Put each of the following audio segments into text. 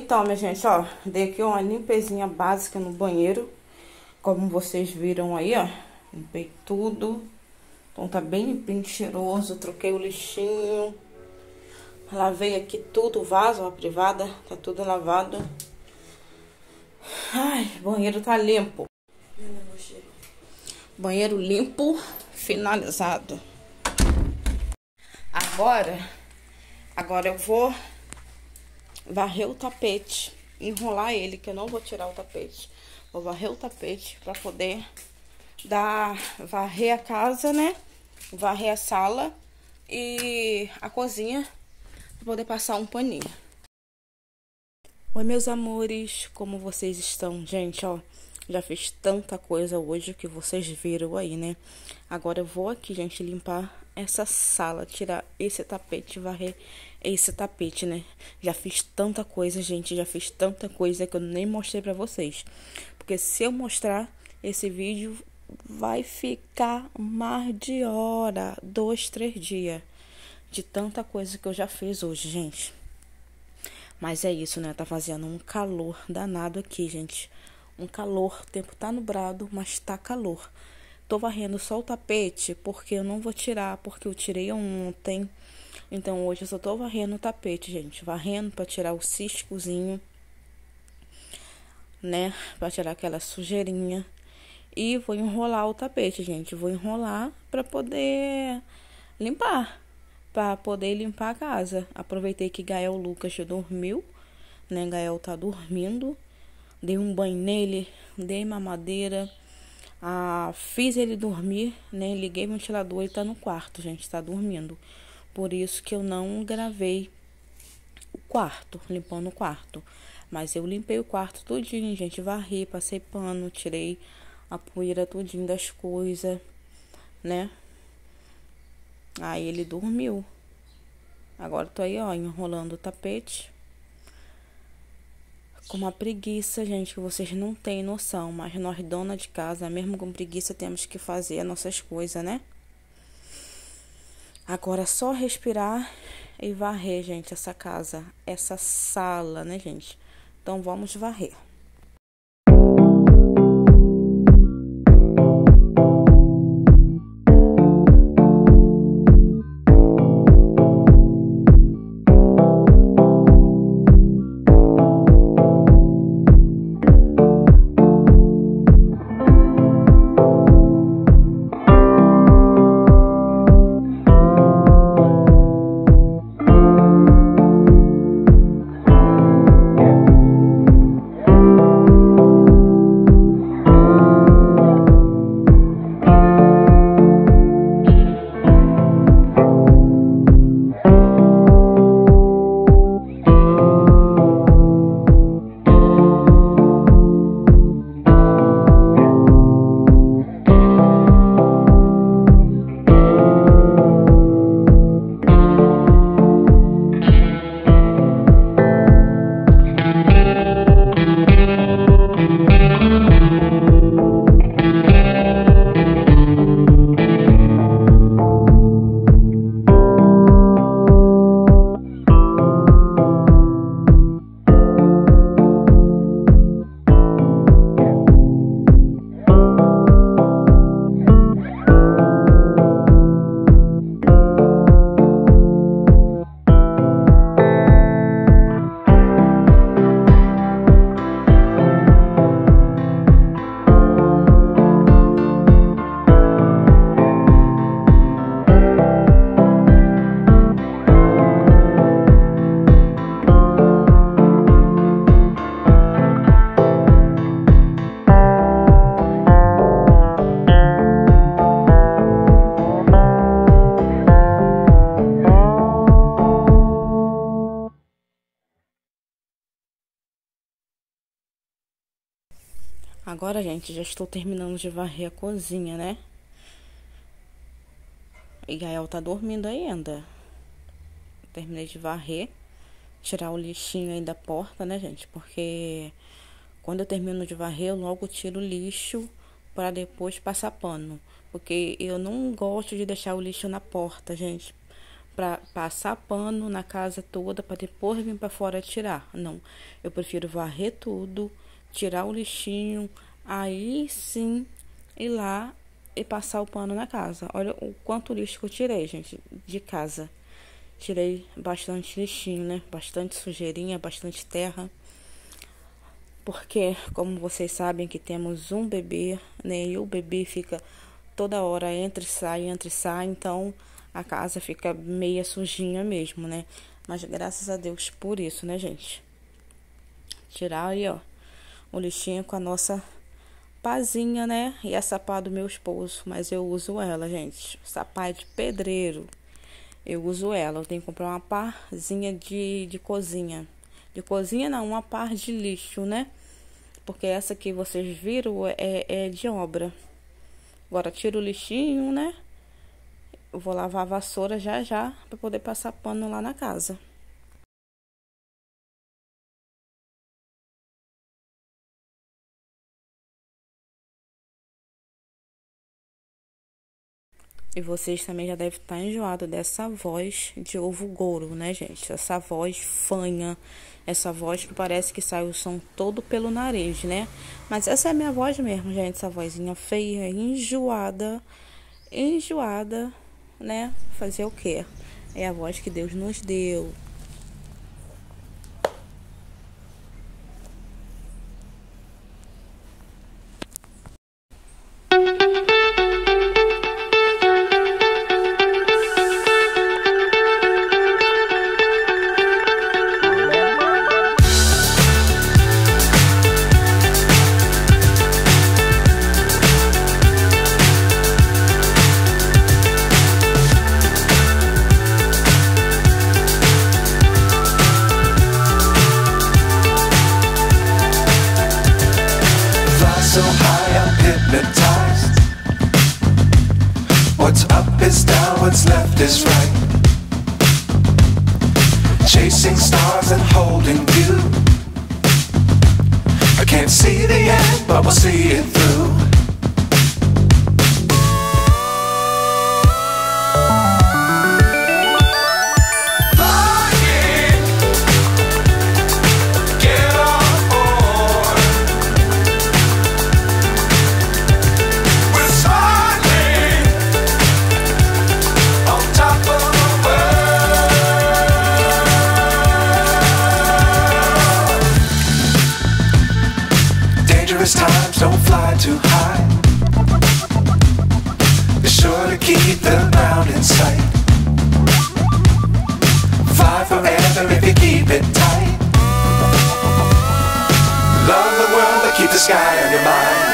Então, minha gente, ó, dei aqui uma limpezinha básica no banheiro. Como vocês viram aí, ó, limpei tudo. Então tá bem limpinho, cheiroso. Troquei o lixinho. Lavei aqui tudo, o vaso, ó, a privada, tá tudo lavado. Ai, o banheiro tá limpo. Banheiro limpo, finalizado. Agora eu vou varrer o tapete, enrolar ele, que eu não vou tirar o tapete. Vou varrer o tapete pra poder varrer a casa, né? Varrer a sala e a cozinha, pra poder passar um paninho. Oi, meus amores, como vocês estão? Gente, ó, já fiz tanta coisa hoje que vocês viram aí, né? Agora eu vou aqui, gente, limpar essa sala, tirar esse tapete, varrer esse tapete, né? Já fiz tanta coisa, gente, já fiz tanta coisa que eu nem mostrei pra vocês. Porque se eu mostrar esse vídeo, vai ficar mais de hora, 2, 3 dias de tanta coisa que eu já fiz hoje, gente. Mas é isso, né? Tá fazendo um calor danado aqui, gente. Um calor, o tempo tá nublado, mas tá calor. Tô varrendo só o tapete, porque eu não vou tirar, porque eu tirei ontem. Então, hoje eu só tô varrendo o tapete, gente. Varrendo pra tirar o ciscozinho, né? Pra tirar aquela sujeirinha. E vou enrolar o tapete, gente. Vou enrolar pra poder limpar. Pra poder limpar a casa. Aproveitei que Gael Lucas já dormiu, né? Gael tá dormindo. Dei um banho nele, dei mamadeira. Fiz ele dormir, né? Liguei o ventilador, ele tá no quarto, gente, tá dormindo. Por isso que eu não gravei o quarto, limpando o quarto. Mas eu limpei o quarto tudinho, gente, varri, passei pano, tirei a poeira tudinho das coisas, né? Aí ele dormiu. Agora tô aí, ó, enrolando o tapete. Com uma preguiça, gente, que vocês não têm noção. Mas nós, dona de casa, mesmo com preguiça, temos que fazer as nossas coisas, né? Agora é só respirar e varrer, gente, essa casa, essa sala, né, gente? Então vamos varrer. Agora, gente, já estou terminando de varrer a cozinha, né? E Gael tá dormindo ainda. Terminei de varrer, tirar o lixinho aí da porta, né, gente? Porque quando eu termino de varrer, eu logo tiro o lixo para depois passar pano. Porque eu não gosto de deixar o lixo na porta, gente. para passar pano na casa toda para depois vir para fora tirar. Não, eu prefiro varrer tudo, tirar o lixinho, aí sim ir lá e passar o pano na casa. Olha o quanto lixo que eu tirei, gente, de casa. Tirei bastante lixinho, né? Bastante sujeirinha, bastante terra. Porque, como vocês sabem que temos um bebê, né? E o bebê fica toda hora entra e sai, então a casa fica meia sujinha mesmo, né? Mas graças a Deus por isso, né, gente? Tirar aí, ó, o lixinho com a nossa pazinha, né? E essa pá do meu esposo, mas eu uso ela, gente. Essa pá é de pedreiro. Eu uso ela. Eu tenho que comprar uma parzinha de cozinha. De cozinha não, uma par de lixo, né? Porque essa que vocês viram é de obra. Agora tiro o lixinho, né? Eu vou lavar a vassoura já para poder passar pano lá na casa. E vocês também já devem estar enjoados dessa voz de ovo Goro, né, gente? Essa voz fanha, essa voz que parece que sai o som todo pelo nariz, né? Mas essa é a minha voz mesmo, gente. Essa vozinha feia, enjoada, né? Fazer o quê? É a voz que Deus nos deu. So high I'm hypnotized. What's up is down, what's left is right. Chasing stars and holding you. I can't see the end, but we'll see it through. Times don't fly too high. Be sure to keep the ground in sight. Fly forever if you keep it tight. Love the world but keep the sky on your mind.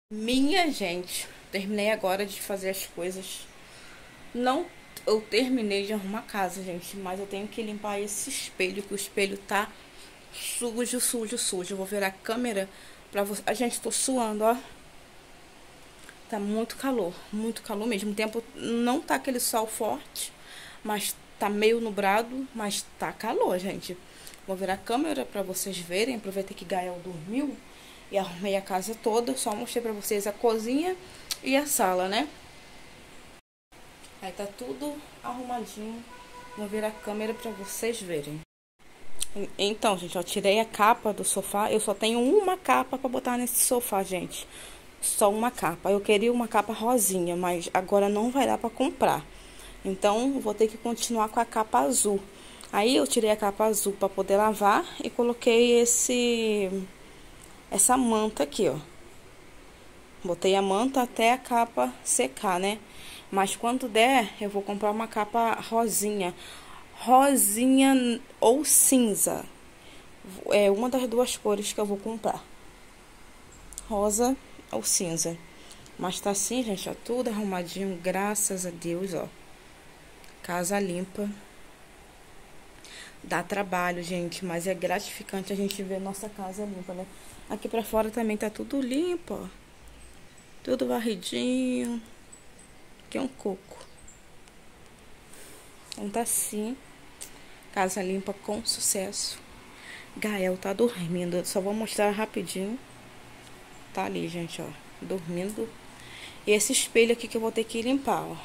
Minha gente, terminei agora de fazer as coisas. Não, eu terminei de arrumar a casa, gente, mas eu tenho que limpar esse espelho, que o espelho tá sujo, sujo, sujo. Eu vou virar a câmera pra você. A gente, tô suando, ó. Tá muito calor mesmo. O tempo não tá aquele sol forte, mas tá meio nublado, mas tá calor, gente. Vou virar a câmera pra vocês verem. Aproveitei que Gael dormiu e arrumei a casa toda. Só mostrei pra vocês a cozinha e a sala, né? Aí tá tudo arrumadinho. Vou virar a câmera pra vocês verem. Então, gente, eu tirei a capa do sofá. Eu só tenho uma capa pra botar nesse sofá, gente. Só uma capa. Eu queria uma capa rosinha, mas agora não vai dar pra comprar. Então, vou ter que continuar com a capa azul. Aí, eu tirei a capa azul pra poder lavar e coloquei essa manta aqui, ó. Botei a manta até a capa secar, né? Mas quando der, eu vou comprar uma capa rosinha. Rosinha ou cinza. É uma das duas cores que eu vou comprar. Rosa ou cinza. Mas tá assim, gente, ó, tudo arrumadinho, graças a Deus, ó. Casa limpa. Dá trabalho, gente, mas é gratificante a gente ver nossa casa limpa, né? Aqui pra fora também tá tudo limpo, ó. Tudo varridinho. Aqui é um coco. Então tá assim. Casa limpa com sucesso. Gael tá dormindo. Eu só vou mostrar rapidinho. Tá ali, gente, ó. Dormindo. E esse espelho aqui que eu vou ter que limpar, ó.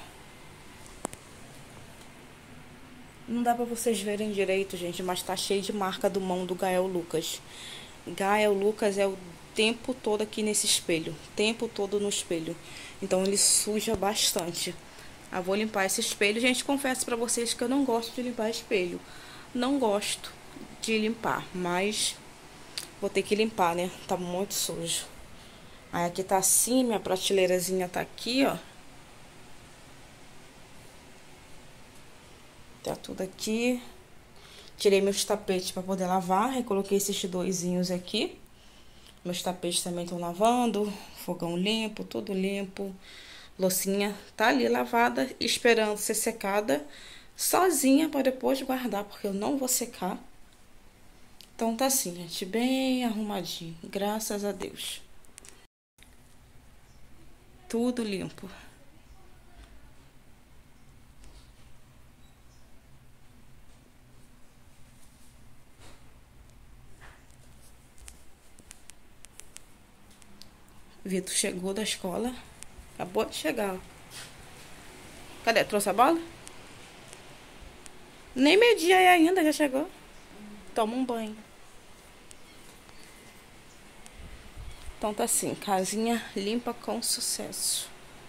Não dá pra vocês verem direito, gente, mas tá cheio de marca do mão do Gael Lucas. Gael Lucas é o tempo todo aqui nesse espelho. Tempo todo no espelho. Então ele suja bastante. Eu vou limpar esse espelho. Gente, confesso pra vocês que eu não gosto de limpar espelho. Não gosto de limpar, mas vou ter que limpar, né? Tá muito sujo. Aí aqui tá assim, minha prateleirazinha tá aqui, ó. Tá tudo aqui. Tirei meus tapetes pra poder lavar. E coloquei esses doisinhos aqui. Meus tapetes também estão lavando. Fogão limpo, tudo limpo. Loucinha tá ali lavada, esperando ser secada. Sozinha pra depois guardar, porque eu não vou secar. Então tá assim, gente, bem arrumadinho. Graças a Deus. Tudo limpo. Vitor chegou da escola. Acabou de chegar. Cadê? Trouxe a bola? Nem meio-dia aí ainda, já chegou. Toma um banho. Então tá assim, casinha limpa com sucesso.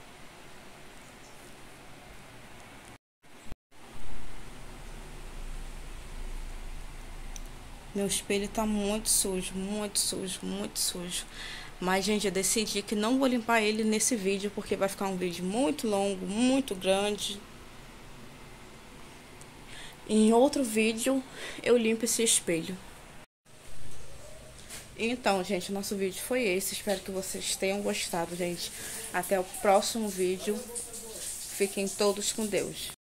Meu espelho tá muito sujo, muito sujo, muito sujo. Mas, gente, eu decidi que não vou limpar ele nesse vídeo, porque vai ficar um vídeo muito longo, muito grande. Em outro vídeo, eu limpo esse espelho. Então, gente, o nosso vídeo foi esse. Espero que vocês tenham gostado, gente. Até o próximo vídeo. Fiquem todos com Deus.